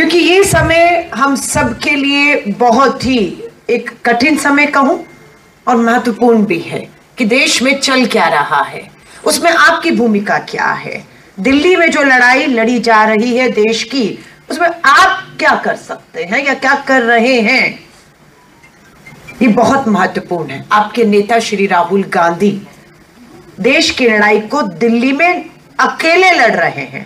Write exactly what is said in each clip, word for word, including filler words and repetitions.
क्योंकि ये समय हम सबके लिए बहुत ही एक कठिन समय कहूं और महत्वपूर्ण भी है कि देश में चल क्या रहा है, उसमें आपकी भूमिका क्या है। दिल्ली में जो लड़ाई लड़ी जा रही है देश की, उसमें आप क्या कर सकते हैं या क्या कर रहे हैं, ये बहुत महत्वपूर्ण है। आपके नेता श्री राहुल गांधी देश की लड़ाई को दिल्ली में अकेले लड़ रहे हैं,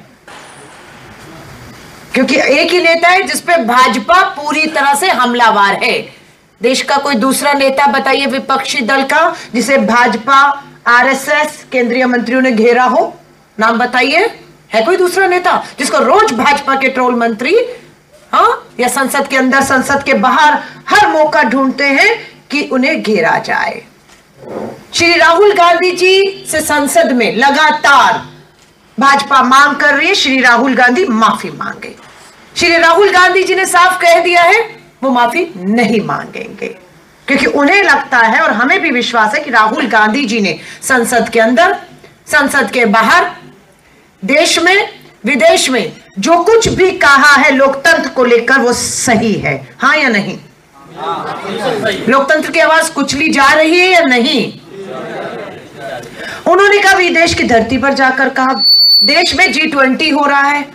क्योंकि एक ही नेता है जिसपे भाजपा पूरी तरह से हमलावर है। देश का कोई दूसरा नेता बताइए विपक्षी दल का जिसे भाजपा आरएसएस केंद्रीय मंत्रियों ने घेरा हो, नाम बताइए। है कोई दूसरा नेता जिसको रोज भाजपा के ट्रोल मंत्री हाँ या संसद के अंदर संसद के बाहर हर मौका ढूंढते हैं कि उन्हें घेरा जाए। श्री राहुल गांधी जी से संसद में लगातार भाजपा मांग कर रही है श्री राहुल गांधी माफी मांगे। श्री राहुल गांधी जी ने साफ कह दिया है वो माफी नहीं मांगेंगे, क्योंकि उन्हें लगता है और हमें भी विश्वास है कि राहुल गांधी जी ने संसद के अंदर संसद के बाहर देश में विदेश में जो कुछ भी कहा है लोकतंत्र को लेकर वो सही है। हाँ या नहीं? लोकतंत्र की आवाज कुचली जा रही है या नहीं? उन्होंने कहा विदेश की धरती पर जाकर कहा, देश में जी ट्वेंटी हो रहा है,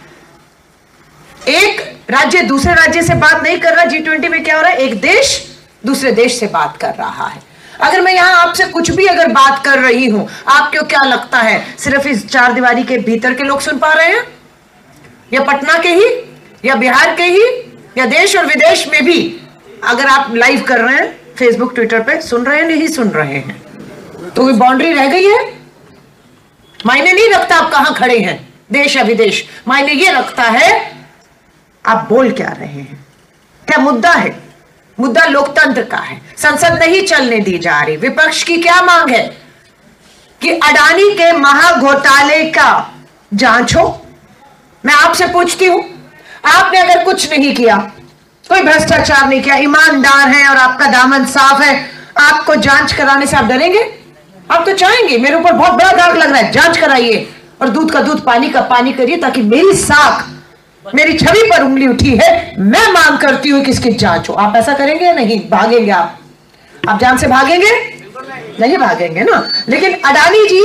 एक राज्य दूसरे राज्य से बात नहीं कर रहा। जी ट्वेंटी में क्या हो रहा है, एक देश दूसरे देश से बात कर रहा है। अगर मैं यहां आपसे कुछ भी अगर बात कर रही हूं, आपको क्या लगता है सिर्फ इस चार दीवारी के भीतर के लोग सुन पा रहे हैं, या पटना के ही, या बिहार के ही, या देश और विदेश में भी अगर आप लाइव कर रहे हैं फेसबुक ट्विटर पे, सुन रहे हैं नहीं सुन रहे हैं? तो कोई बाउंड्री रह गई है? मायने नहीं रखता आप कहां खड़े हैं, देश या विदेश, मायने ये रखता है आप बोल क्या रहे हैं, क्या मुद्दा है। मुद्दा लोकतंत्र का है, संसद नहीं चलने दी जा रही। विपक्ष की क्या मांग है कि अडानी के महाघोटाले का जांच हो। मैं आपसे पूछती हूं, आपने अगर कुछ नहीं किया, कोई भ्रष्टाचार नहीं किया, ईमानदार है और आपका दामन साफ है, आपको जांच कराने से आप डरेंगे? आप तो चाहेंगे मेरे ऊपर बहुत बड़ा दाग लग रहा है, जांच कराइए और दूध का दूध पानी का पानी करिए, ताकि मेरी साख मेरी छवि पर उंगली उठी है, मैं मांग करती हूं कि इसकी जांच हो। आप ऐसा करेंगे या नहीं? भागेंगे आप? आप जान से भागेंगे? नहीं भागेंगे ना। लेकिन अडानी जी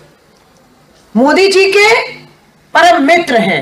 मोदी जी के परम मित्र हैं।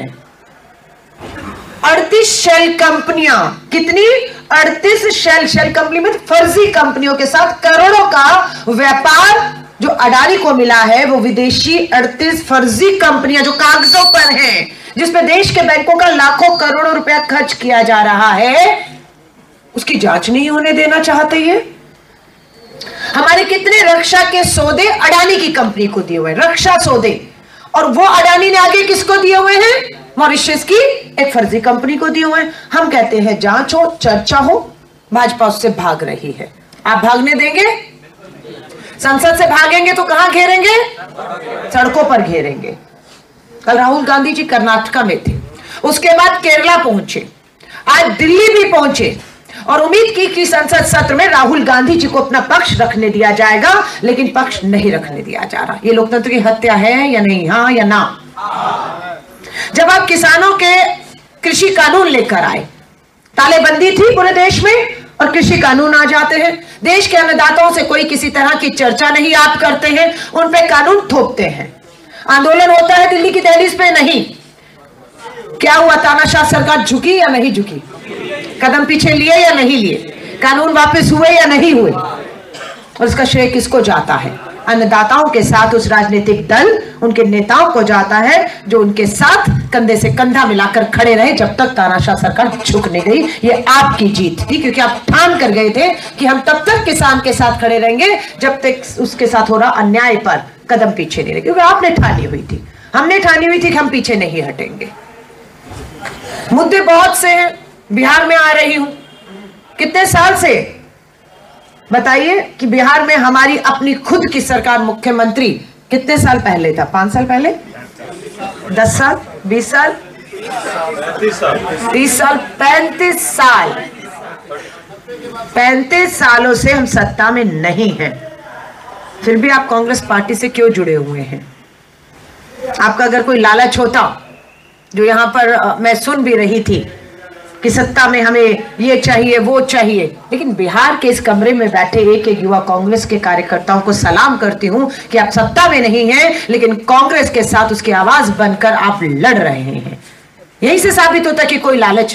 अड़तीस शेल कंपनियां, कितनी? अड़तीस शेल शेल कंपनी में फर्जी कंपनियों के साथ करोड़ों का व्यापार जो अडानी को मिला है, वो विदेशी अड़तीस फर्जी कंपनियां जो कागजों पर हैं, जिसमें देश के बैंकों का लाखों करोड़ों रुपया खर्च किया जा रहा है, उसकी जांच नहीं होने देना चाहते ये। हमारे कितने रक्षा के सौदे अडानी की कंपनी को दिए हुए हैं, रक्षा सौदे, और वो अडानी ने आगे किसको दिए हुए हैं? मॉरिशस की एक फर्जी कंपनी को दिए हुए हैं। हम कहते हैं जांच हो, चर्चा हो, भाजपा उससे भाग रही है। आप भागने देंगे? संसद से भागेंगे तो कहां घेरेंगे? सड़कों पर घेरेंगे। कल राहुल गांधी जी कर्नाटका में थे, उसके बाद केरला पहुंचे, आज दिल्ली भी पहुंचे, और उम्मीद की कि संसद सत्र में राहुल गांधी जी को अपना पक्ष रखने दिया जाएगा, लेकिन पक्ष नहीं रखने दिया जा रहा। ये लोकतंत्र की हत्या है या नहीं? हाँ या ना? जब आप किसानों के कृषि कानून लेकर आए, तालेबंदी थी पूरे देश में और कृषि कानून आ जाते हैं, देश के अन्नदाताओं से कोई किसी तरह की चर्चा नहीं आप करते हैं, उन पे कानून थोपते हैं। आंदोलन होता है दिल्ली की दहलीज पे, नहीं। क्या हुआ? तानाशाह सरकार झुकी या नहीं झुकी? कदम पीछे लिए या नहीं लिए? कानून वापस हुए या नहीं हुए? और इसका श्रेय किसको जाता है? अन्नदाताओं के साथ उस राजनीतिक दल, उनके नेताओं को जाता है जो उनके साथ कंधे से कंधा मिलाकर खड़े रहे जब तक तानाशाह सरकार झुक नहीं गई। ये आपकी जीत थी, क्योंकि आप ठान कर गए थे कि हम तब तक किसान के साथ खड़े रहेंगे जब तक उसके साथ हो रहा अन्याय पर कदम पीछे नहीं रहे, क्योंकि आपने ठानी हुई थी, हमने ठानी हुई थी कि हम पीछे नहीं हटेंगे। मुद्दे बहुत से हैं। बिहार में आ रही हूं, कितने साल से बताइए कि बिहार में हमारी अपनी खुद की सरकार, मुख्यमंत्री कितने साल पहले था? पांच साल पहले? दस साल? बीस साल? तीस साल? पैंतीस साल? पैंतीस सालों से हम सत्ता में नहीं हैं, फिर भी आप कांग्रेस पार्टी से क्यों जुड़े हुए हैं? आपका अगर कोई लालच होता, जो यहां पर आ, मैं सुन भी रही थी कि सत्ता में हमें ये चाहिए वो चाहिए, लेकिन बिहार के इस कमरे में बैठे एक एक युवा कांग्रेस के कार्यकर्ताओं को सलाम करती हूं कि आप सत्ता में नहीं हैं, लेकिन कांग्रेस के साथ उसकी आवाज बनकर आप लड़ रहे हैं। यहीं से साबित होता है कि कोई लालच